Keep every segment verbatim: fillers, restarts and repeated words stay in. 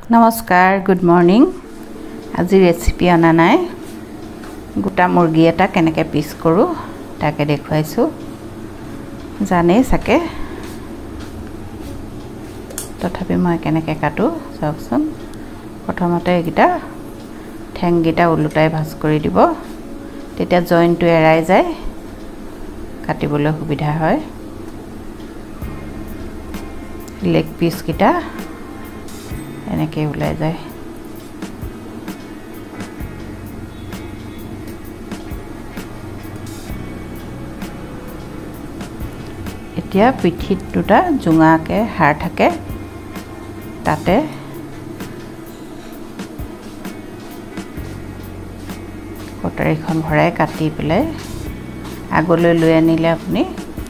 নমস্কাৰ good morning আজি recipe আনা নাই গোটা মুৰ্গী এটা কেনেকৈ পিচ কৰো তাকে দেখুৱাইছো জানে সাকে তথাপি মই কেনেকৈ কাটো চাওকচোন প্ৰথমতে একিটা ঠেংগিটা উলুটাই ভাজ কৰি দিব তেতিয়া জয়েন্টটো এৰাই যায় কাটিবলৈ সুবিধা হয় লেগ পিস কিটা এনেকৈ ওলাই যায় এতিয়া পিঠিত দুটা জুঙাকে হাড় থাকে তাতে কটাৰীখন ভৰাই কাটি পেলাই আগলৈ লৈ আনিলে আপুনি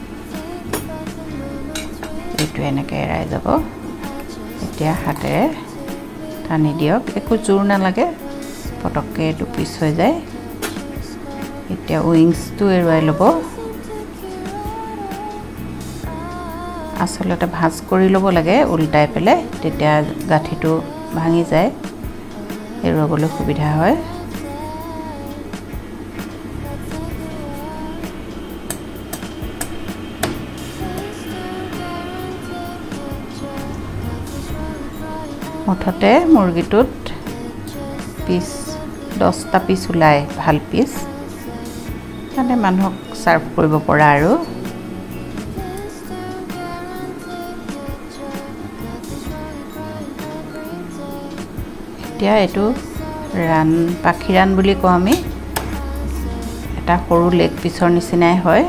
এইটো এনেকৈ এৰাই যাব এতিয়া হাতেৰে টানি দিয়ক একো জোৰ নালাগে পটককে এইটো পিছ হৈ যায় এতিয়া উইংছটো এৰুৱাই ল'ব আসলতে ভাজ কৰি ল'ব লাগে উল্টাই পেলাই তেতিয়া গাঠিটো ভাঙি যায় এৰুৱাবলৈ সুবিধা হয় মুঠতে মুৰ্গীটোত পিস দহটা পিস উলাই ভাল পিস মানে মানুহক সাৰ্ভ কৰিব পৰা আৰু এতিয়া এটো ৰান পাখিৰান বুলি কওঁ আমি এটা সৰু লেগ পিসৰ নিচিনাই হয়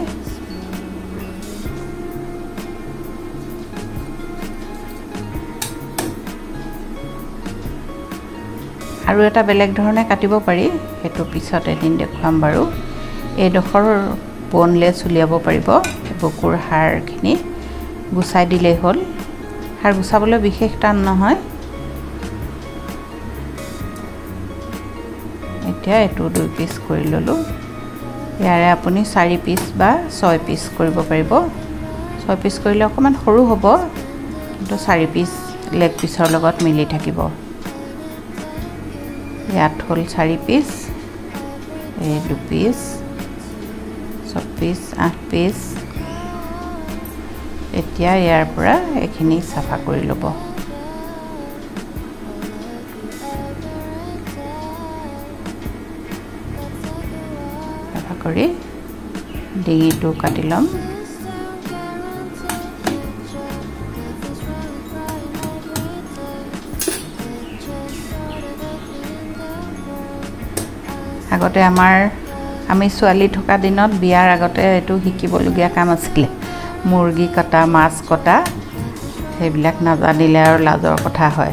আৰু এটা বেলেগ ধৰণে কাটিব পাৰি হেতু পিছত এদিন দেখুৱাম বাৰু এই ডখৰ বনলেছ উলিয়াব পাৰিব বুকুৰ হাড়খিনি গুছাই দিলেই হ'ল হাড় গুছাবলৈ বিশেষ টান নহয় এতিয়া এটো দুই পিস কৰি ললো ইয়াৰে আপুনি চাৰি পিস বা ছয় পিস কৰিব পাৰিব ছয় পিস কৰিলে অকমান সৰু হ'ব কিন্তু চাৰি পিস লেগ পিসৰ লগত মিলি থাকিব ইয়াত হল চাৰি পিস এই দুই পিস ছয় পিস আঠ পিস এতিয়া ইয়াৰ পৰা এখিনি সাফা কৰি ল'ব সাফা কৰি ডিঙিটো কাটি লম আগতে আমাৰ আমি ছোৱালী থকা দিনত বিয়াৰ আগতে এটো শিকিবলগীয়া কাম আছিল মুৰ্গী কটা মাছ কটা সেইবিলাক নাজানিলে আৰু লাজৰ কথা হয়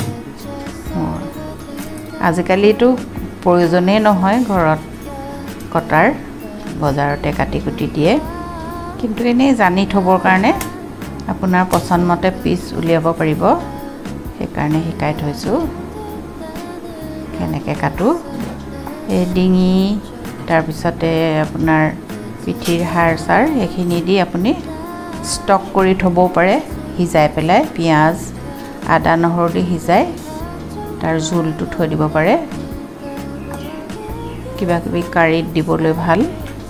আজিকালি তো প্ৰয়োজনেই নহয় ঘৰত কটাৰ বজাৰতে কাটি কুটি দিয়ে কিন্তু এনে জানি থবৰ কাৰণে আপোনাৰ পছন্দ মতে পিস উলিয়াব পাৰিব সেই কাৰণে শিকাই থৈছো কেনেকৈ কাটো এই ডিঙি তাৰ পিছতে আপোনাৰ পিঠিৰ হাড় সাৰ এখিনি দি আপুনি ষ্টক কৰি থব পাৰে হিজাই পেলাই পিয়াজ আদা নহৰু দি হিজাই তাৰ জুলটো থৈ দিব পাৰে কিবা কিবি কাৰিত দিবলৈ ভাল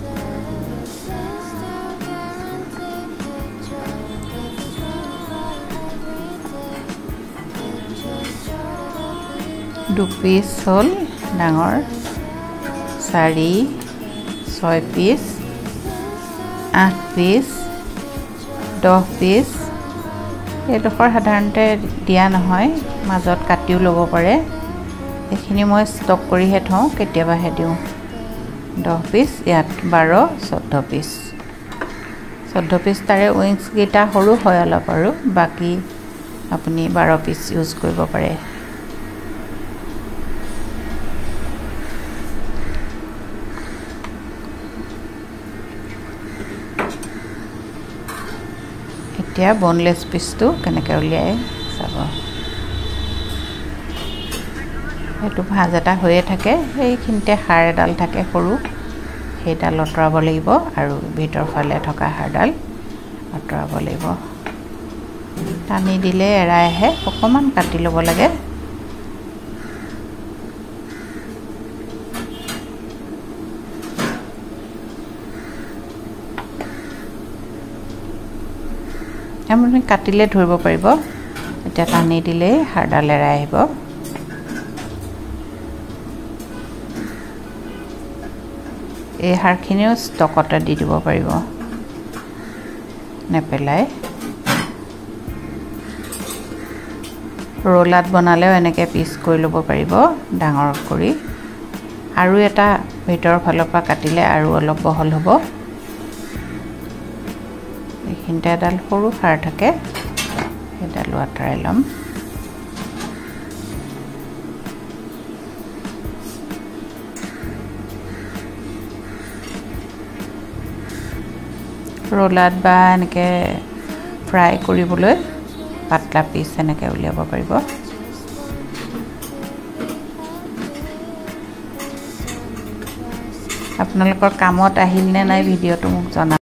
দুই পিস হল ডাঙৰ চাৰি ছয় পিস আঠ পিস দহ পিস এডোখৰ সাধাৰণতে দিয়া নহয় মাজত কাটিও ল'ব পাৰে এখিনি মই ষ্টক কৰিহে থওঁ কেতিয়াবাহে দিওঁ দহ পিস ইয়াত বাৰ চৈধ্য পিস চৈধ্য পিস তাৰে উইংছ গিটা সৰু হয় অলপ আৰু বাকি আপুনি বাৰ পিস ইউজ কৰিব পাৰে এতিয়া বনলেছ পিসটো কেনেকৈ উলিয়াই চাব এটো ভাজ এটা হৈয়ে থাকে এইখিনতে হাড় এডাল থাকে সৰু সেইডাল অতৰাব লাগিব আৰু ভিতৰ ফালে থকা হাড়ডাল অতৰাব লাগিব টানি দিলে এৰাই আহে অকমান কাটি ল'ব লাগে আপুনি কাটিলে ধৰিব পাৰিব এতিয়া টানি দিলে হাড়ডাল এৰাই আহিব এই হাড়খিনিও ষ্টকতে দি দিব পাৰিব নেপেলাই ৰোলাত বনালেও এনেকৈ পিচ কৰি ল'ব পাৰিব ডাঙৰ কৰি আৰু এটা ভিতৰৰ ফালৰ পৰা কাটিলে আৰু অলপ বহল হ'ব এইখিনিতে এডাল সৰু হাড় থাকে সেইডাল আঁতৰাই ল'ম ৰোলাত বা এনেকৈ ফ্ৰাই কৰিবলৈ পাতলা পিচ এনেকৈ উলিয়াব পাৰিব আপোনালোকৰ কামত আহিল নে নাই ভিডিঅ'টো মোক জনাওক